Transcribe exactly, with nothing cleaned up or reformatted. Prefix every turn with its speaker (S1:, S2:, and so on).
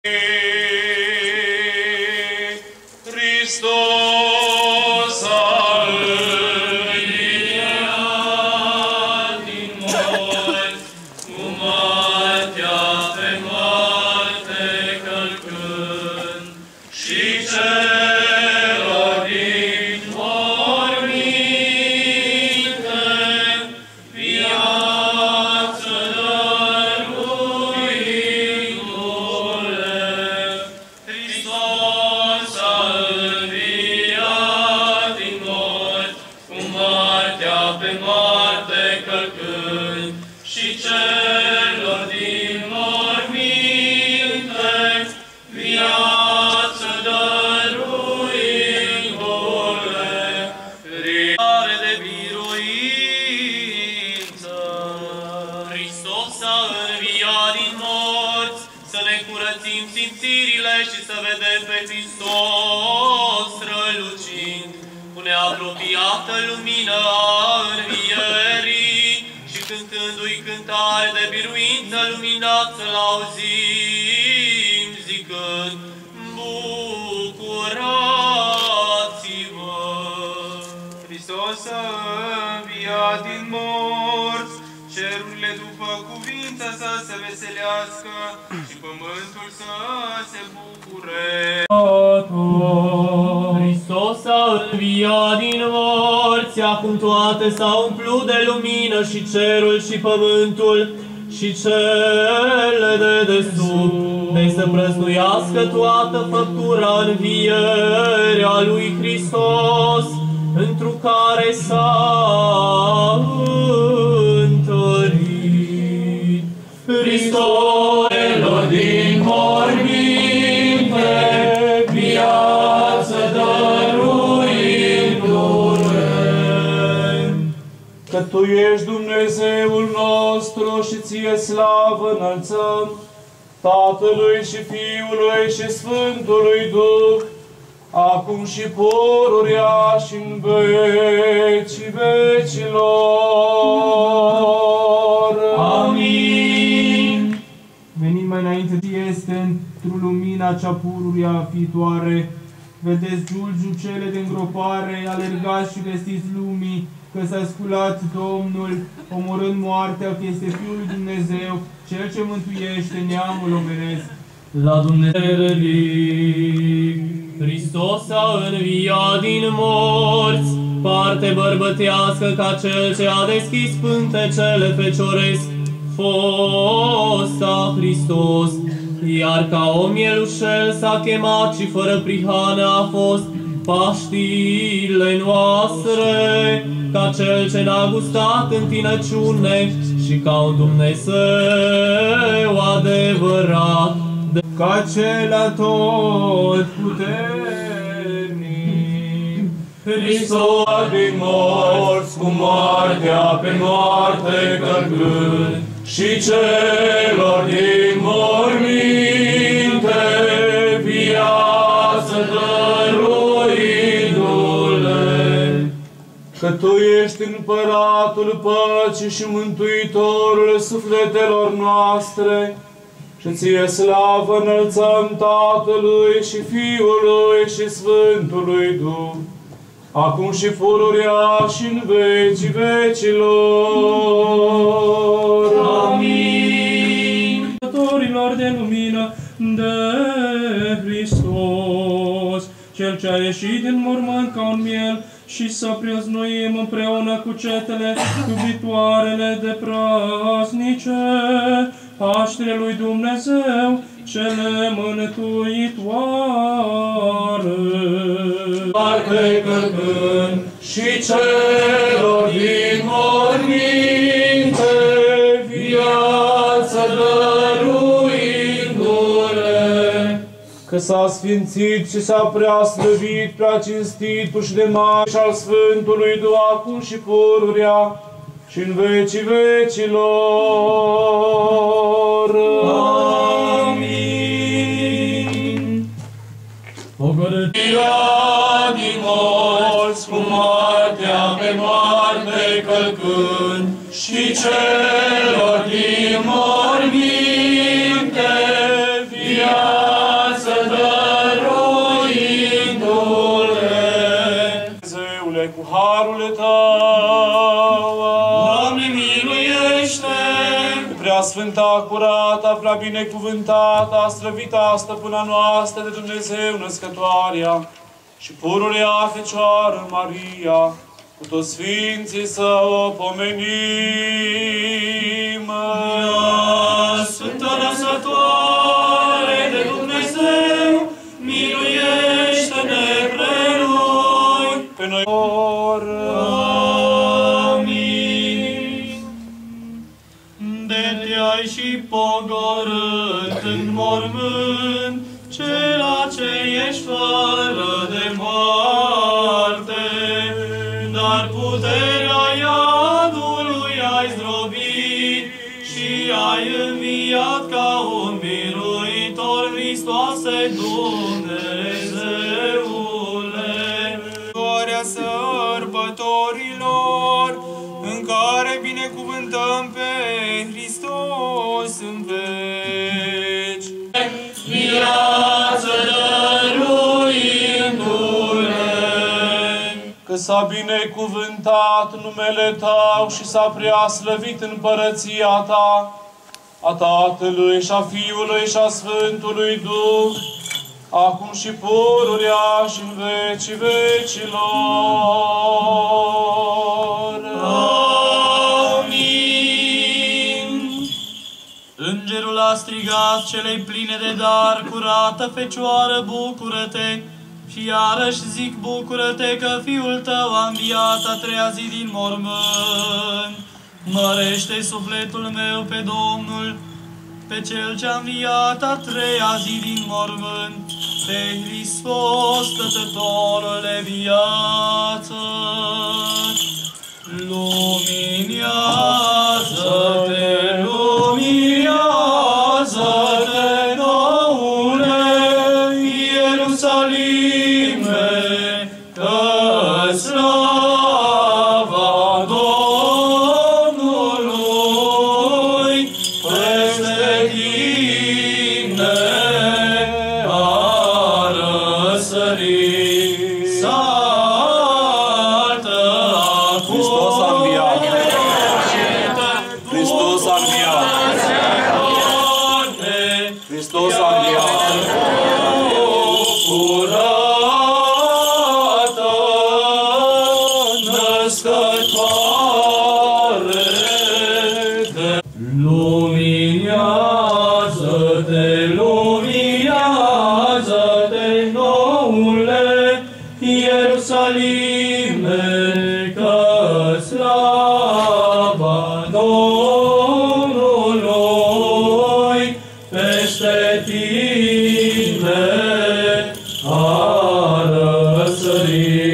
S1: Hristos a înviat din morți, cu moartea pe moarte călcând, și celor din morminte viață dăruindu-le. Hristos a înviat din morți, cu moartea pe moarte călcând, și celor din morminte viață dăruindu-le. Ridare de biruință. Hristos a înviat din morți, să ne curățim simțirile și să vedem pe Hristos strălucind cu neapropiată lumină a învierii, și cântându-i cântare de biruință luminat să-L auzim zicând: bucurați-vă!
S2: Hristos a înviat din morți, cerurile după cuvință să se veselească și pământul să se bucure.
S1: Hristos a înviat din morți, acum toate s-au umplut de lumină, și cerul și pământul și cele de desubt, de să prăznuiască toată făptura învierea lui Hristos, întru care s-a întărit. Hristos celor din morminte viață dăruindu-le.
S3: Că Tu ești Dumnezeul nostru și Ție slavă înălțăm, Tatălui și Fiului și Sfântului Duh, acum și pururea și în vecii vecilor.
S1: Amin.
S2: Venim mai înainte ce este într-o lumina cea pururea viitoare. Vedeți giulgiucele de îngropare, alergați și vestiți lumii, că s-a sculat Domnul, omorând moartea, că este Fiul lui Dumnezeu, Cel ce mântuiește neamul omenesc.
S1: La Dumnezeu relic, Hristos a înviat din morți, parte bărbătească ca Cel ce a deschis pântecele fecioresc, fosta Hristos, iar ca om mielușel s-a chemat și fără prihană a fost Paștile noastre, ca Cel ce n-a gustat întinăciune și ca un Dumnezeu adevărat,
S2: Ca Cel atot puternic.
S3: Hristos din morți, cu moartea pe moarte călcând, și celor din morminte viață dăruindu-le. Că Tu ești împăratul păcii și mântuitorul sufletelor noastre, și Ție slavă înălțăm Tatălui și Fiului și Sfântului Duh, acum și pururea și în vecii vecilor.
S1: Amin.
S4: Dătorilor de lumină de Hristos, Cel ce a ieșit din mormânt ca un miel, și să prăznuim împreună cu cetele iubitoarele de praznice Paștile lui Dumnezeu, cele mântuitoare.
S3: Parte călcând, și celor din morminte viață dăruindu-le. Că s-a sfințit și s-a preaslăvit, prea cinstitul și de mare și al Sfântului Duh, acum și pururea și în vecii vecilor.
S1: Amin.
S3: Pogorârea din morți, cu moartea pe moarte călcând, și celor din morminte viață prea binecuvântata, slăvita stăpâna noastră de Dumnezeu născătoarea și pururea Fecioară Maria, cu toți sfinții să o pomenim.
S1: Ea, Sfântă Născătoare de Dumnezeu, miluiește-ne pre noi.
S3: Pe noi
S1: Amin. De te-ai și pogorât în mormânt, cela ce ești fără de moarte, dar puterea iadului ai zdrobit și ai înviat ca un biruitor, Hristoase Dumnezeule.
S2: Gloria sărbătorilor, în care binecuvântăm pe Hristos în veci.
S1: Viață dăruindu-le,
S3: că s-a binecuvântat numele Tău și s-a prea slăvit împărăția Ta, a Tatălui și a Fiului și a Sfântului Duh, acum și pururea și în vecii vecilor.
S1: Amin. Îngerul a strigat celei pline de dar, curată Fecioară, bucură-te! Și iarăși zic, bucură-te că Fiul tău a înviat a treia zi din mormânt. Mărește sufletul meu pe Domnul, pe Cel ce a înviat a treia zi din mormânt, pe Hristos, Stătătorul de viață. Luminează-te, luminează-te, noule Ierusalime, că slava Domnului peste tine a răsărit. Saltă acum!
S3: Hristos a înviat! Hristos a înviat! Hristos a înviat!
S1: Curată, născătoare de luminează-te, luminează-te, noule Ierusalime, că slava Domnului peste tine a răsărit.